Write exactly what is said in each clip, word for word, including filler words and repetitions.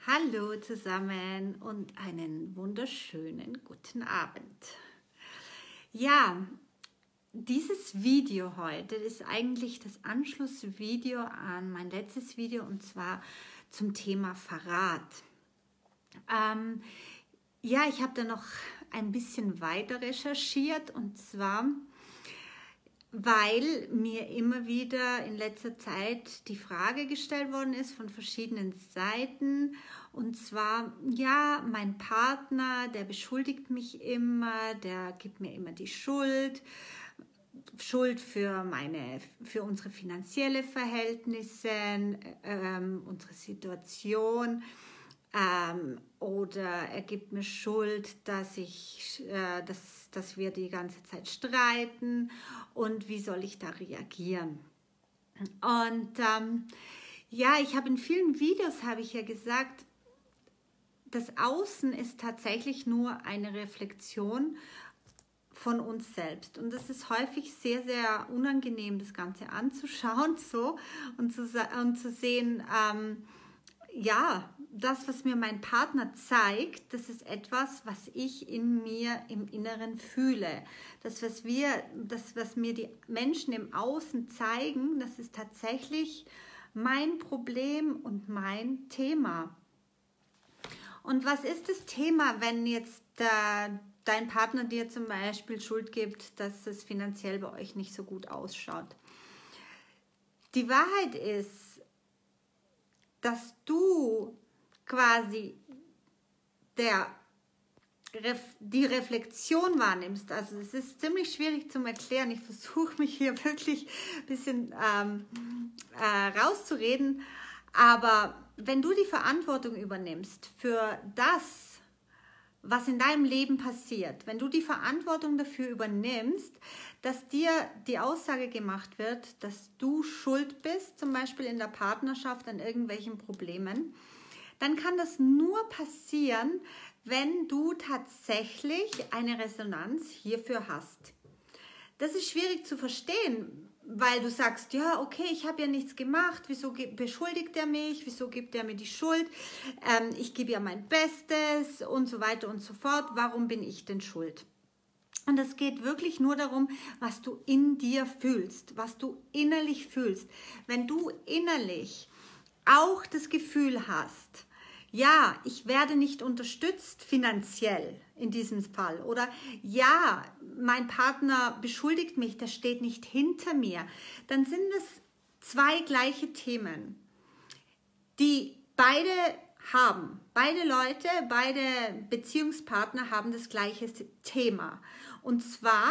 Hallo zusammen und einen wunderschönen guten Abend. Ja, dieses Video heute ist eigentlich das Anschlussvideo an mein letztes Video und zwar zum Thema Verrat. Ähm, ja, ich habe da noch ein bisschen weiter recherchiert und zwar, weil mir immer wieder in letzter Zeit die Frage gestellt worden ist von verschiedenen Seiten. Und zwar, ja, mein Partner, der beschuldigt mich immer, der gibt mir immer die Schuld. Schuld für, meine, für unsere finanzielle Verhältnisse, ähm, unsere Situation. Ähm, oder er gibt mir Schuld, dass, ich, äh, dass, dass wir die ganze Zeit streiten und wie soll ich da reagieren. Und ähm, ja, ich habe in vielen Videos, habe ich ja gesagt, das Außen ist tatsächlich nur eine Reflexion von uns selbst. Und das ist häufig sehr, sehr unangenehm, das Ganze anzuschauen so, und, zu, und zu sehen, ähm, ja, das, was mir mein Partner zeigt, das ist etwas, was ich in mir im Inneren fühle. Das, was wir, das, was mir die Menschen im Außen zeigen, das ist tatsächlich mein Problem und mein Thema. Und was ist das Thema, wenn jetzt äh, dein Partner dir zum Beispiel Schuld gibt, dass es finanziell bei euch nicht so gut ausschaut? Die Wahrheit ist, dass du quasi der, die Reflexion wahrnimmst. Also es ist ziemlich schwierig zu erklären. Ich versuche mich hier wirklich ein bisschen ähm, äh, rauszureden. Aber wenn du die Verantwortung übernimmst für das, was in deinem Leben passiert, wenn du die Verantwortung dafür übernimmst, dass dir die Aussage gemacht wird, dass du schuld bist, zum Beispiel in der Partnerschaft an irgendwelchen Problemen, dann kann das nur passieren, wenn du tatsächlich eine Resonanz hierfür hast. Das ist schwierig zu verstehen, weil du sagst, ja, okay, ich habe ja nichts gemacht, wieso beschuldigt er mich, wieso gibt er mir die Schuld, ähm, ich gebe ja mein Bestes und so weiter und so fort, warum bin ich denn schuld? Und es geht wirklich nur darum, was du in dir fühlst, was du innerlich fühlst. Wenn du innerlich auch das Gefühl hast, ja, ich werde nicht unterstützt finanziell in diesem Fall. Oder ja, mein Partner beschuldigt mich, der steht nicht hinter mir. Dann sind es zwei gleiche Themen, die beide haben. Beide Leute, beide Beziehungspartner haben das gleiche Thema. Und zwar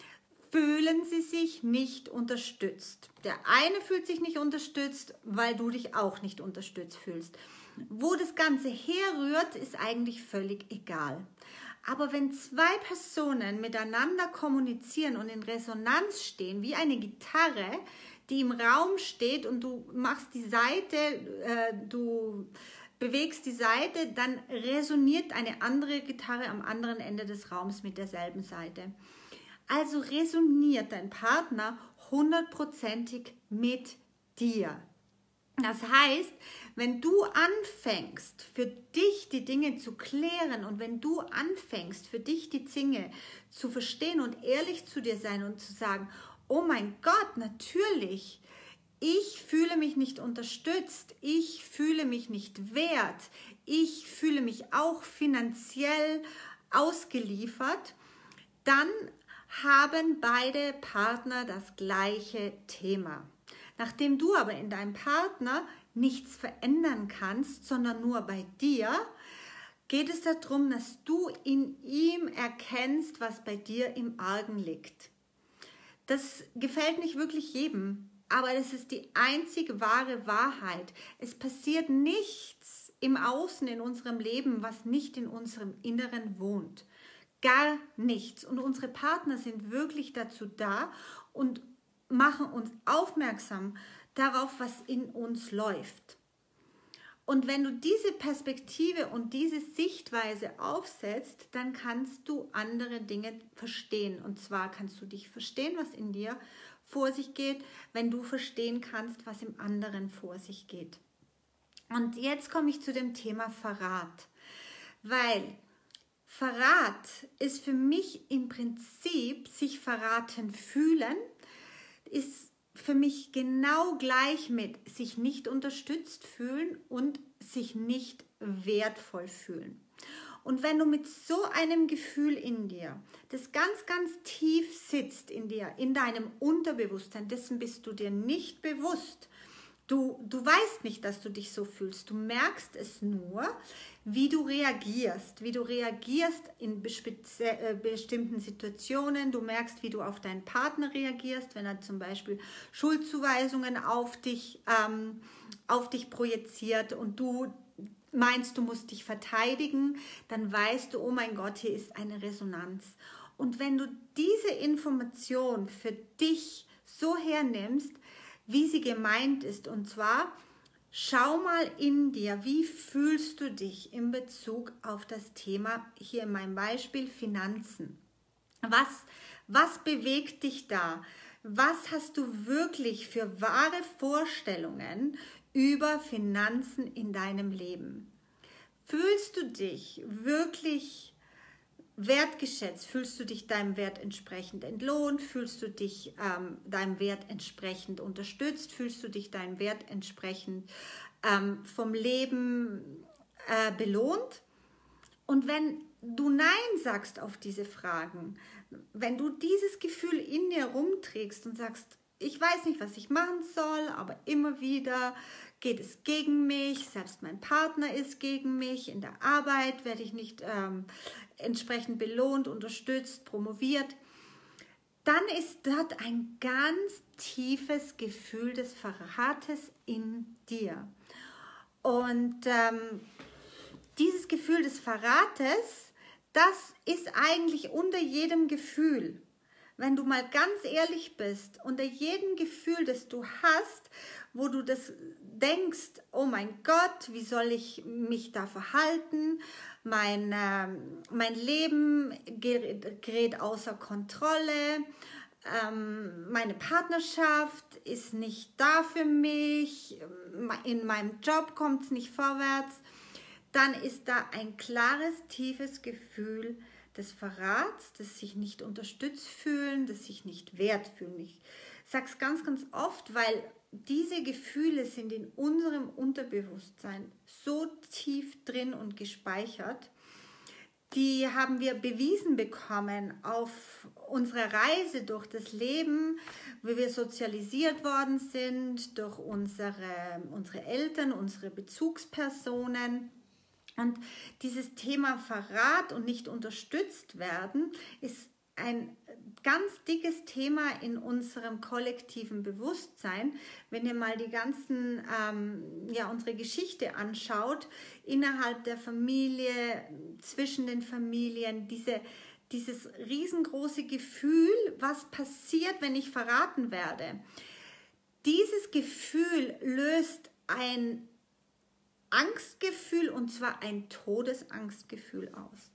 fühlen sie sich nicht unterstützt. Der eine fühlt sich nicht unterstützt, weil du dich auch nicht unterstützt fühlst. Wo das Ganze herrührt, ist eigentlich völlig egal. Aber wenn zwei Personen miteinander kommunizieren und in Resonanz stehen, wie eine Gitarre, die im Raum steht und du machst die Saite, äh, du bewegst die Saite, dann resoniert eine andere Gitarre am anderen Ende des Raums mit derselben Saite. Also resoniert dein Partner hundertprozentig mit dir. Das heißt, wenn du anfängst, für dich die Dinge zu klären und wenn du anfängst, für dich die Dinge zu verstehen und ehrlich zu dir sein und zu sagen, oh mein Gott, natürlich, ich fühle mich nicht unterstützt, ich fühle mich nicht wert, ich fühle mich auch finanziell ausgeliefert, dann haben beide Partner das gleiche Thema. Nachdem du aber in deinem Partner nichts verändern kannst, sondern nur bei dir, geht es darum, dass du in ihm erkennst, was bei dir im Argen liegt. Das gefällt nicht wirklich jedem, aber das ist die einzige wahre Wahrheit. Es passiert nichts im Außen in unserem Leben, was nicht in unserem Inneren wohnt. Gar nichts. Und unsere Partner sind wirklich dazu da und machen uns aufmerksam darauf, was in uns läuft. Und wenn du diese Perspektive und diese Sichtweise aufsetzt, dann kannst du andere Dinge verstehen. Und zwar kannst du dich verstehen, was in dir vor sich geht, wenn du verstehen kannst, was im anderen vor sich geht. Und jetzt komme ich zu dem Thema Verrat, weil Verrat ist für mich im Prinzip, sich verraten fühlen, ist für mich genau gleich mit sich nicht unterstützt fühlen und sich nicht wertvoll fühlen. Und wenn du mit so einem Gefühl in dir, das ganz, ganz tief sitzt in dir, in deinem Unterbewusstsein, dessen bist du dir nicht bewusst, du, du weißt nicht, dass du dich so fühlst, du merkst es nur, wie du reagierst, wie du reagierst in bestimmten Situationen, du merkst, wie du auf deinen Partner reagierst, wenn er zum Beispiel Schuldzuweisungen auf dich, ähm, auf dich projiziert und du meinst, du musst dich verteidigen, dann weißt du, oh mein Gott, hier ist eine Resonanz. Und wenn du diese Information für dich so hernimmst, wie sie gemeint ist, und zwar, schau mal in dir, wie fühlst du dich in Bezug auf das Thema, hier in meinem Beispiel Finanzen. Was, was bewegt dich da? Was hast du wirklich für wahre Vorstellungen über Finanzen in deinem Leben? Fühlst du dich wirklich wertgeschätzt? Fühlst du dich deinem Wert entsprechend entlohnt? Fühlst du dich ähm, deinem Wert entsprechend unterstützt? Fühlst du dich deinem Wert entsprechend ähm, vom Leben äh, belohnt? Und wenn du Nein sagst auf diese Fragen, wenn du dieses Gefühl in dir rumträgst und sagst, ich weiß nicht, was ich machen soll, aber immer wieder geht es gegen mich, selbst mein Partner ist gegen mich, in der Arbeit werde ich nicht ähm, entsprechend belohnt, unterstützt, promoviert, dann ist dort ein ganz tiefes Gefühl des Verrates in dir. Und ähm, dieses Gefühl des Verrates, das ist eigentlich unter jedem Gefühl. Wenn du mal ganz ehrlich bist, unter jedem Gefühl, das du hast, wo du das denkst, oh mein Gott, wie soll ich mich da verhalten? Mein, äh, mein Leben gerät, gerät außer Kontrolle. Ähm, meine Partnerschaft ist nicht da für mich. In meinem Job kommt es nicht vorwärts. Dann ist da ein klares, tiefes Gefühl des Verrats, des sich nicht unterstützt fühlen, des sich nicht wert fühlen. Ich sage es ganz, ganz oft, weil diese Gefühle sind in unserem Unterbewusstsein so tief drin und gespeichert. Die haben wir bewiesen bekommen auf unserer Reise durch das Leben, wie wir sozialisiert worden sind, durch unsere, unsere Eltern, unsere Bezugspersonen. Und dieses Thema Verrat und nicht unterstützt werden ist ein ganz dickes Thema in unserem kollektiven Bewusstsein. Wenn ihr mal die ganzen, ähm, ja, unsere Geschichte anschaut, innerhalb der Familie, zwischen den Familien, diese, dieses riesengroße Gefühl, was passiert, wenn ich verraten werde. Dieses Gefühl löst ein Angstgefühl, und zwar ein Todesangstgefühl aus.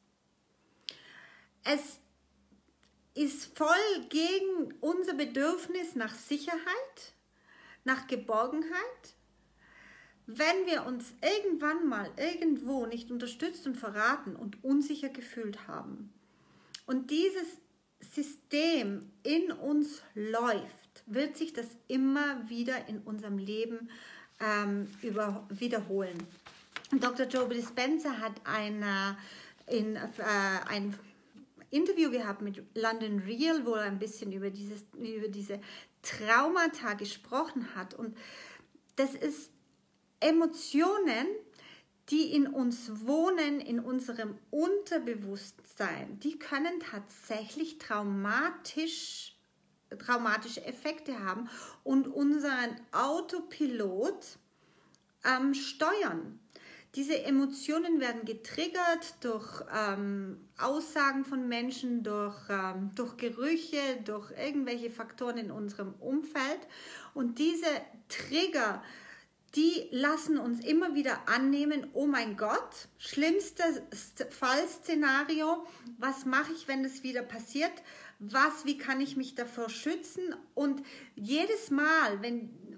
Es ist voll gegen unser Bedürfnis nach Sicherheit, nach Geborgenheit. Wenn wir uns irgendwann mal irgendwo nicht unterstützt und verraten und unsicher gefühlt haben und dieses System in uns läuft, wird sich das immer wieder in unserem Leben ähm, über, wiederholen. Doktor Joe Dispenza hat eine, in, äh, ein Interview gehabt mit London Real, wo er ein bisschen über, dieses, über diese Traumata gesprochen hat. Und das ist Emotionen, die in uns wohnen, in unserem Unterbewusstsein. Die können tatsächlich traumatisch traumatische Effekte haben und unseren Autopilot ähm, steuern. Diese Emotionen werden getriggert durch ähm, Aussagen von Menschen, durch, ähm, durch Gerüche, durch irgendwelche Faktoren in unserem Umfeld. Und diese Trigger, die lassen uns immer wieder annehmen, oh mein Gott, schlimmstes Fallszenario, was mache ich, wenn es wieder passiert? Was, wie kann ich mich davor schützen? Und jedes Mal, wenn,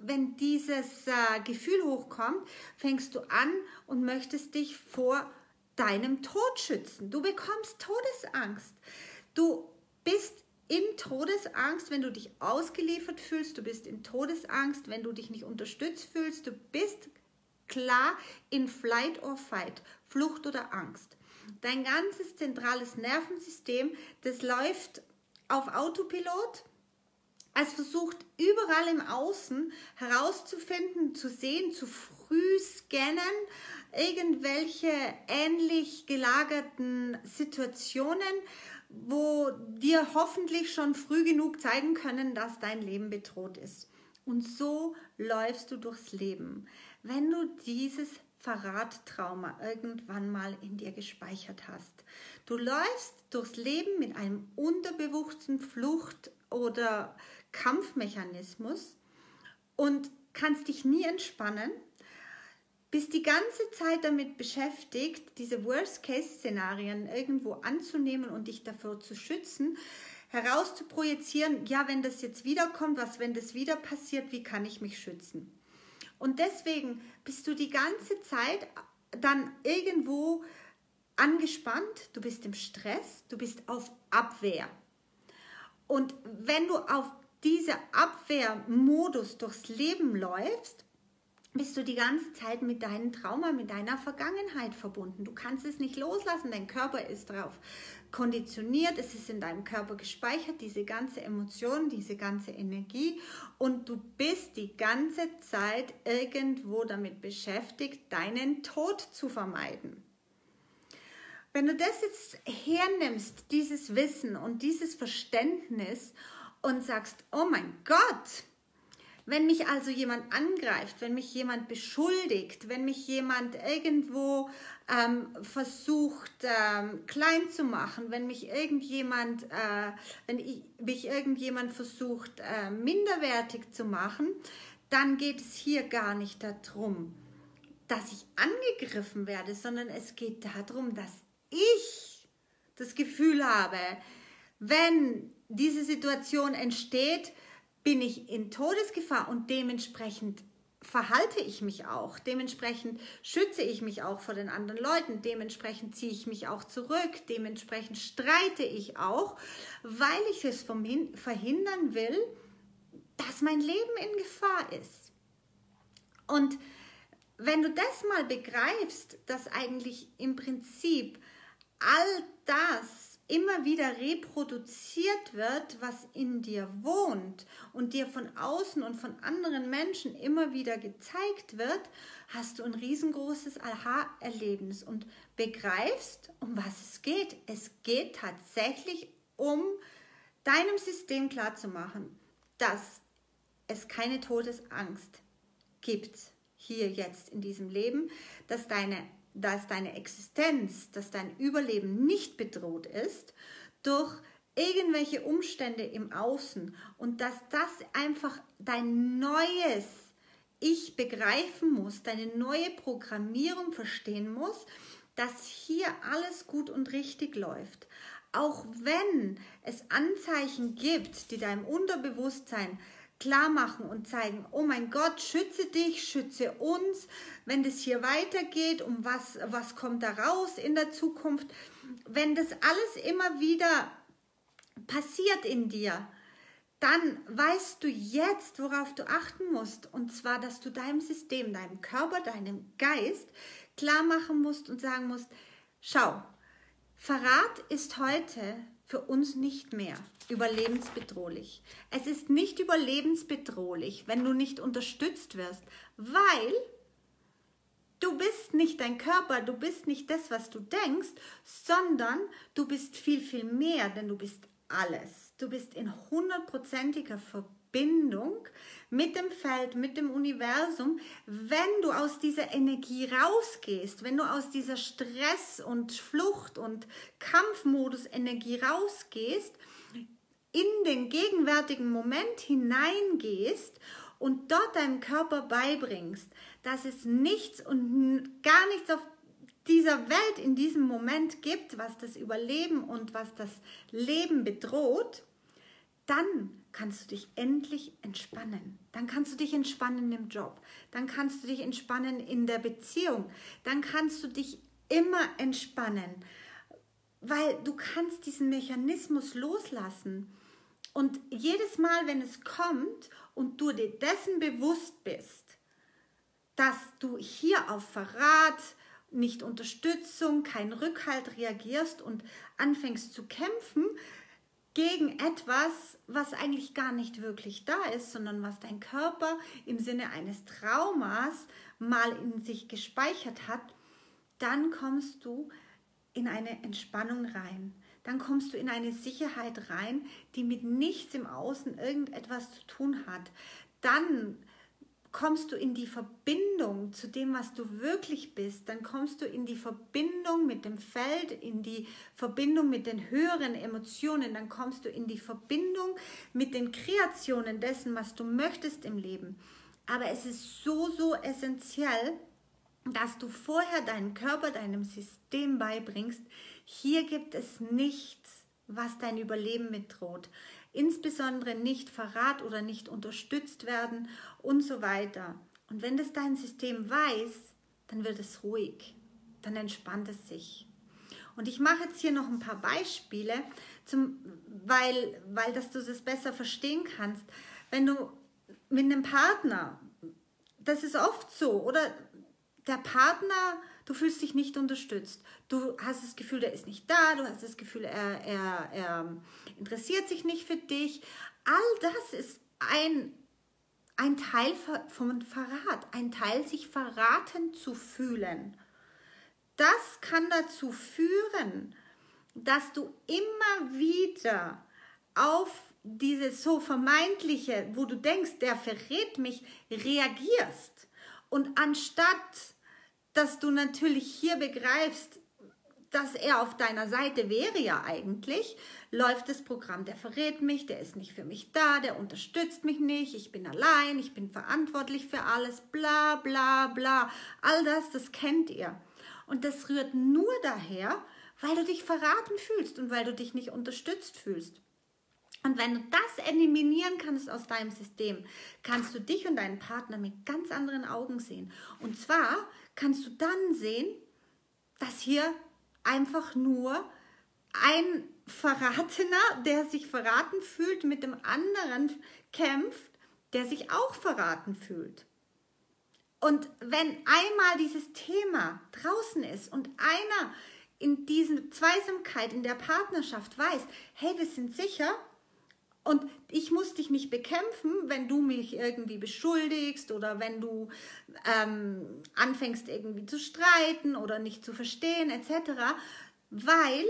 wenn dieses äh, Gefühl hochkommt, fängst du an und möchtest dich vor deinem Tod schützen. Du bekommst Todesangst. Du bist in Todesangst, wenn du dich ausgeliefert fühlst. Du bist in Todesangst, wenn du dich nicht unterstützt fühlst. Du bist klar in Flight or Fight, Flucht oder Angst. Dein ganzes zentrales Nervensystem, das läuft auf Autopilot. Es versucht überall im Außen herauszufinden, zu sehen, zu früh scannen, irgendwelche ähnlich gelagerten Situationen, wo dir hoffentlich schon früh genug zeigen können, dass dein Leben bedroht ist. Und so läufst du durchs Leben, wenn du dieses Verrattrauma irgendwann mal in dir gespeichert hast. Du läufst durchs Leben mit einem unterbewussten Flucht- oder Kampfmechanismus und kannst dich nie entspannen, bist die ganze Zeit damit beschäftigt, diese Worst-Case-Szenarien irgendwo anzunehmen und dich dafür zu schützen, herauszuprojizieren, ja, wenn das jetzt wiederkommt, was, wenn das wieder passiert, wie kann ich mich schützen? Und deswegen bist du die ganze Zeit dann irgendwo angespannt, du bist im Stress, du bist auf Abwehr. Und wenn du auf diese Abwehrmodus durchs Leben läufst, bist du die ganze Zeit mit deinem Trauma, mit deiner Vergangenheit verbunden. Du kannst es nicht loslassen, dein Körper ist darauf konditioniert, es ist in deinem Körper gespeichert, diese ganze Emotion, diese ganze Energie, und du bist die ganze Zeit irgendwo damit beschäftigt, deinen Tod zu vermeiden. Wenn du das jetzt hernimmst, dieses Wissen und dieses Verständnis, und sagst, oh mein Gott, wenn mich also jemand angreift, wenn mich jemand beschuldigt, wenn mich jemand irgendwo ähm, versucht ähm, klein zu machen, wenn mich irgendjemand, äh, wenn ich, mich irgendjemand versucht äh, minderwertig zu machen, dann geht es hier gar nicht darum, dass ich angegriffen werde, sondern es geht darum, dass ich das Gefühl habe, wenn diese Situation entsteht, bin ich in Todesgefahr und dementsprechend verhalte ich mich auch. Dementsprechend schütze ich mich auch vor den anderen Leuten. Dementsprechend ziehe ich mich auch zurück. Dementsprechend streite ich auch, weil ich es verhindern will, dass mein Leben in Gefahr ist. Und wenn du das mal begreifst, dass eigentlich im Prinzip all das immer wieder reproduziert wird, was in dir wohnt und dir von außen und von anderen Menschen immer wieder gezeigt wird, hast du ein riesengroßes Aha-Erlebnis und begreifst, um was es geht. Es geht tatsächlich um deinem System klarzumachen, dass es keine Todesangst gibt hier jetzt in diesem Leben, dass deine dass deine Existenz, dass dein Überleben nicht bedroht ist durch irgendwelche Umstände im Außen und dass das einfach dein neues Ich begreifen muss, deine neue Programmierung verstehen muss, dass hier alles gut und richtig läuft. Auch wenn es Anzeichen gibt, die deinem Unterbewusstsein klar machen und zeigen, oh mein Gott, schütze dich, schütze uns, wenn das hier weitergeht, um was, was kommt da raus in der Zukunft. Wenn das alles immer wieder passiert in dir, dann weißt du jetzt, worauf du achten musst, und zwar, dass du deinem System, deinem Körper, deinem Geist klar machen musst und sagen musst, schau, Verrat ist heute für uns nicht mehr überlebensbedrohlich. Es ist nicht überlebensbedrohlich, wenn du nicht unterstützt wirst, weil du bist nicht dein Körper, du bist nicht das, was du denkst, sondern du bist viel, viel mehr, denn du bist alles. Du bist in hundertprozentiger Verbindung mit dem Feld, mit dem Universum. Wenn du aus dieser Energie rausgehst, wenn du aus dieser Stress- und Flucht- und Kampfmodus-Energie rausgehst, in den gegenwärtigen Moment hineingehst und dort deinem Körper beibringst, dass es nichts und gar nichts auf dieser Welt in diesem Moment gibt, was das Überleben und was das Leben bedroht, dann kannst du dich endlich entspannen. Dann kannst du dich entspannen im Job. Dann kannst du dich entspannen in der Beziehung. Dann kannst du dich immer entspannen, weil du kannst diesen Mechanismus loslassen. Und jedes Mal, wenn es kommt und du dir dessen bewusst bist, dass du hier auf Verrat, nicht Unterstützung, kein Rückhalt reagierst und anfängst zu kämpfen gegen etwas, was eigentlich gar nicht wirklich da ist, sondern was dein Körper im Sinne eines Traumas mal in sich gespeichert hat, dann kommst du in eine Entspannung rein. Dann kommst du in eine Sicherheit rein, die mit nichts im Außen irgendetwas zu tun hat. Dann kommst du in die Verbindung zu dem, was du wirklich bist. Dann kommst du in die Verbindung mit dem Feld, in die Verbindung mit den höheren Emotionen. Dann kommst du in die Verbindung mit den Kreationen dessen, was du möchtest im Leben. Aber es ist so, so essentiell, dass du vorher deinen Körper, deinem System beibringst, hier gibt es nichts, was dein Überleben mitdroht. Insbesondere nicht Verrat oder nicht unterstützt werden und so weiter. Und wenn das dein System weiß, dann wird es ruhig, dann entspannt es sich. Und ich mache jetzt hier noch ein paar Beispiele, zum, weil, weil dass du das besser verstehen kannst. Wenn du mit einem Partner, das ist oft so, oder der Partner, du fühlst dich nicht unterstützt. Du hast das Gefühl, der ist nicht da. Du hast das Gefühl, er, er, er interessiert sich nicht für dich. All das ist ein, ein Teil von Verrat. Ein Teil, sich verraten zu fühlen. Das kann dazu führen, dass du immer wieder auf diese so vermeintliche, wo du denkst, der verrät mich, reagierst. Und anstatt dass du natürlich hier begreifst, dass er auf deiner Seite wäre ja eigentlich, läuft das Programm, der verrät mich, der ist nicht für mich da, der unterstützt mich nicht, ich bin allein, ich bin verantwortlich für alles, bla bla bla. All das, das kennt ihr. Und das rührt nur daher, weil du dich verraten fühlst und weil du dich nicht unterstützt fühlst. Und wenn du das eliminieren kannst aus deinem System, kannst du dich und deinen Partner mit ganz anderen Augen sehen. Und zwar kannst du dann sehen, dass hier einfach nur ein Verratener, der sich verraten fühlt, mit dem anderen kämpft, der sich auch verraten fühlt. Und wenn einmal dieses Thema draußen ist und einer in dieser Zweisamkeit, in der Partnerschaft weiß, hey, wir sind sicher, und ich muss dich nicht bekämpfen, wenn du mich irgendwie beschuldigst oder wenn du ähm, anfängst irgendwie zu streiten oder nicht zu verstehen et cetera, weil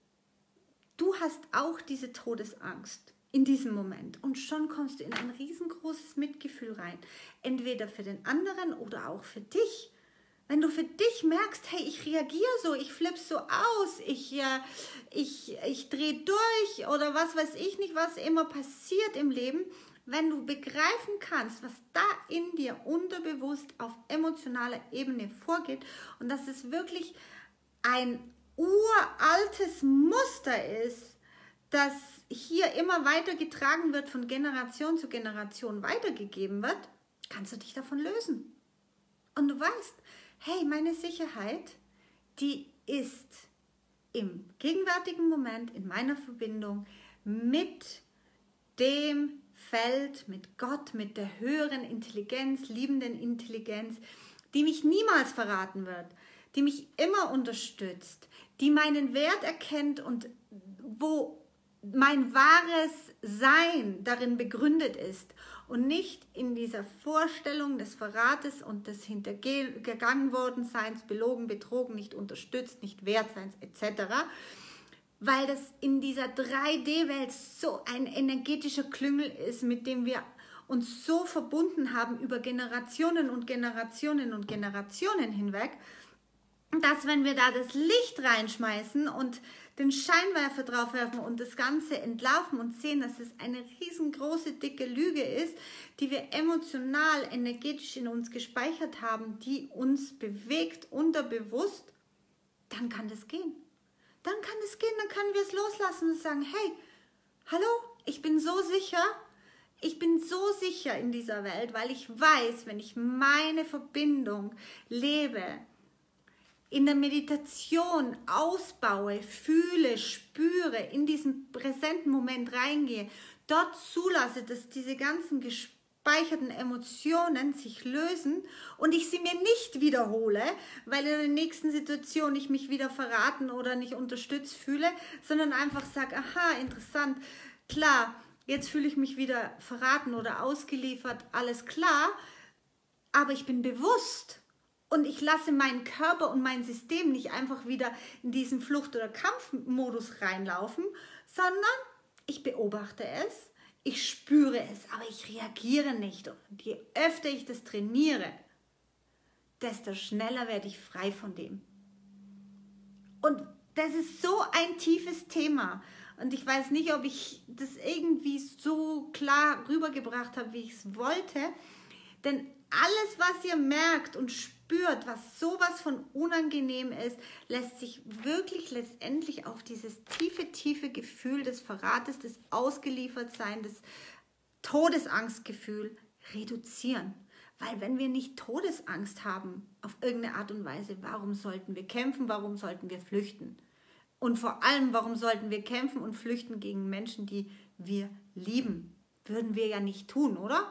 du hast auch diese Todesangst in diesem Moment und schon kommst du in ein riesengroßes Mitgefühl rein, entweder für den anderen oder auch für dich. Wenn du für dich merkst, hey, ich reagiere so, ich flippe so aus, ich, äh, ich, ich drehe durch oder was weiß ich nicht, was immer passiert im Leben, wenn du begreifen kannst, was da in dir unterbewusst auf emotionaler Ebene vorgeht und dass es wirklich ein uraltes Muster ist, das hier immer weitergetragen wird, von Generation zu Generation weitergegeben wird, kannst du dich davon lösen. Und du weißt, hey, meine Sicherheit, die ist im gegenwärtigen Moment in meiner Verbindung mit dem Feld, mit Gott, mit der höheren Intelligenz, liebenden Intelligenz, die mich niemals verraten wird, die mich immer unterstützt, die meinen Wert erkennt und wo mein wahres Sein darin begründet ist und nicht in dieser Vorstellung des Verrates und des hintergegangen worden Seins, belogen, betrogen, nicht unterstützt, nicht wert Seins et cetera, weil das in dieser drei D Welt so ein energetischer Klüngel ist, mit dem wir uns so verbunden haben über Generationen und Generationen und Generationen hinweg, dass wenn wir da das Licht reinschmeißen und den Scheinwerfer draufwerfen und das Ganze entlarven und sehen, dass es eine riesengroße, dicke Lüge ist, die wir emotional, energetisch in uns gespeichert haben, die uns bewegt, unterbewusst, dann kann das gehen. Dann kann das gehen, dann können wir es loslassen und sagen, hey, hallo, Ich bin so sicher, ich bin so sicher in dieser Welt, weil ich weiß, wenn ich meine Verbindung lebe, in der Meditation ausbaue, fühle, spüre, in diesen präsenten Moment reingehe, dort zulasse, dass diese ganzen gespeicherten Emotionen sich lösen und ich sie mir nicht wiederhole, weil in der nächsten Situation ich mich wieder verraten oder nicht unterstützt fühle, sondern einfach sage, aha, interessant, klar, jetzt fühle ich mich wieder verraten oder ausgeliefert, alles klar, aber ich bin bewusst. Und ich lasse meinen Körper und mein System nicht einfach wieder in diesen Flucht- oder Kampfmodus reinlaufen, sondern ich beobachte es, ich spüre es, aber ich reagiere nicht. Und je öfter ich das trainiere, desto schneller werde ich frei von dem. Und das ist so ein tiefes Thema. Und ich weiß nicht, ob ich das irgendwie so klar rübergebracht habe, wie ich es wollte. Denn alles, was ihr merkt und spürt, was sowas von unangenehm ist, lässt sich wirklich letztendlich auf dieses tiefe, tiefe Gefühl des Verrates, des Ausgeliefertseins, des Todesangstgefühl reduzieren. Weil wenn wir nicht Todesangst haben, auf irgendeine Art und Weise, warum sollten wir kämpfen, warum sollten wir flüchten? Und vor allem, warum sollten wir kämpfen und flüchten gegen Menschen, die wir lieben? Würden wir ja nicht tun, oder?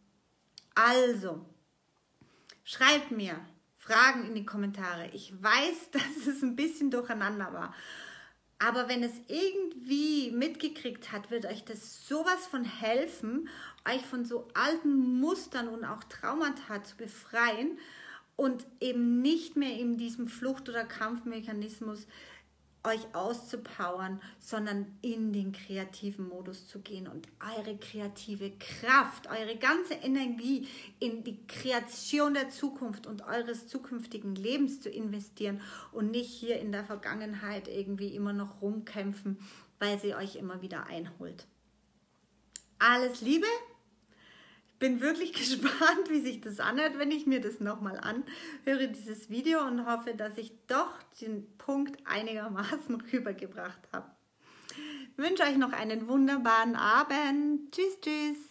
Also, schreibt mir Fragen in die Kommentare. Ich weiß, dass es ein bisschen durcheinander war. Aber wenn es irgendwie mitgekriegt hat, wird euch das sowas von helfen, euch von so alten Mustern und auch Traumata zu befreien und eben nicht mehr in diesem Flucht- oder Kampfmechanismus euch auszupowern, sondern in den kreativen Modus zu gehen und eure kreative Kraft, eure ganze Energie in die Kreation der Zukunft und eures zukünftigen Lebens zu investieren und nicht hier in der Vergangenheit irgendwie immer noch rumkämpfen, weil sie euch immer wieder einholt. Alles Liebe! Bin wirklich gespannt, wie sich das anhört, wenn ich mir das nochmal anhöre, dieses Video, und hoffe, dass ich doch den Punkt einigermaßen rübergebracht habe. Ich wünsche euch noch einen wunderbaren Abend. Tschüss, tschüss.